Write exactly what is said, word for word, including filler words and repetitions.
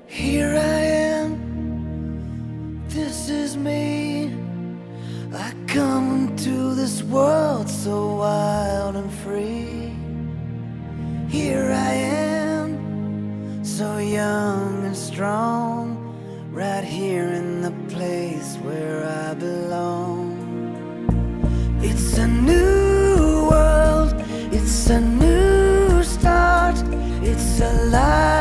Here I am, this is me. I come into this world so wild and free. Here I am, so young and strong, right here in the place where I belong. It's a new world, it's a new start, it's a life